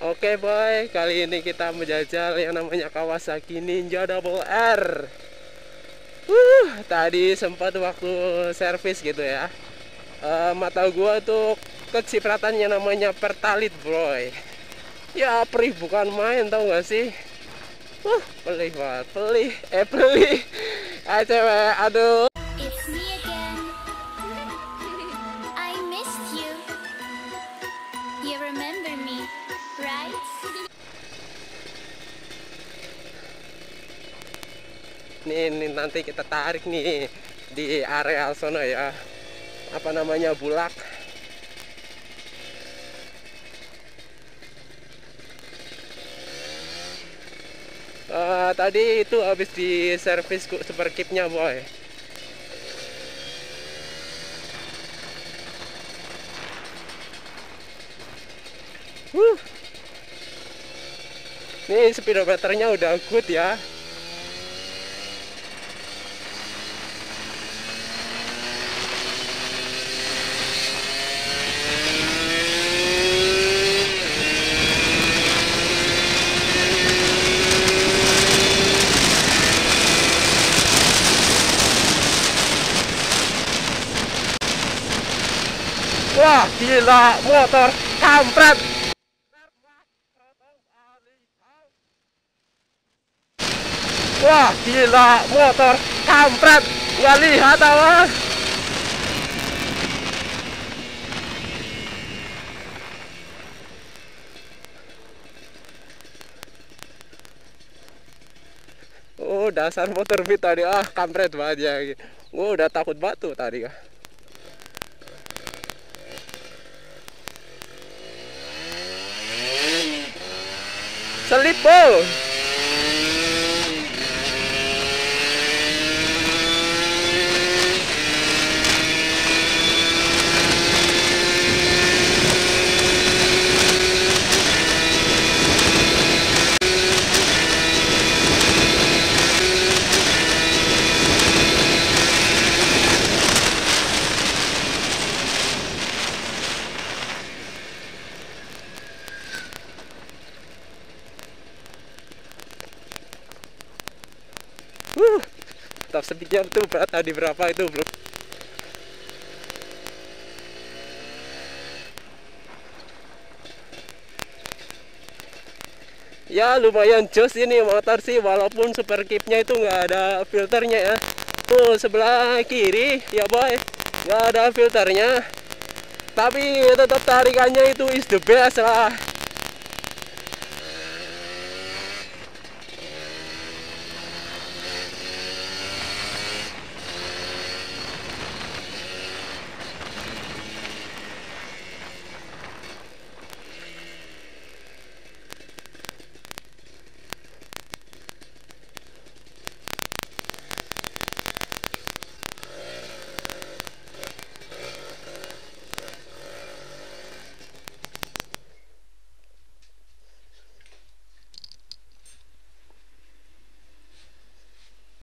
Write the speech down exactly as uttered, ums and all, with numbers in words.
Oke boy, kali ini kita menjajal yang namanya Kawasaki Ninja Double R. Uh, tadi sempat waktu servis gitu ya, uh, mata gua tuh kecipratan yang namanya pertalit boy. Ya perih bukan main, tau gak sih? Uh, pelih banget, pelih, eh pelih. Ah cewek, aduh. It's me again. I missed you. You remember me, right? Nih, nih nanti kita tarik nih di area sono ya. Apa namanya, Bulak. Uh, tadi itu habis di servis super kipnya boy. Huh. Nih speedometernya udah good ya. Wah gila, motor kampret. Wah gila, motor kampret. Nggak lihat apa. Oh dasar motor beat tadi, ah kampret banget ya. Oh udah takut batu tadi kah. Selip bol. Uh, top speednya tuh berat tadi berapa itu bro? Ya lumayan jos ini motor sih, walaupun super kipnya itu nggak ada filternya ya. Tuh sebelah kiri ya boy, nggak ada filternya, tapi tetap tarikannya itu is the best lah.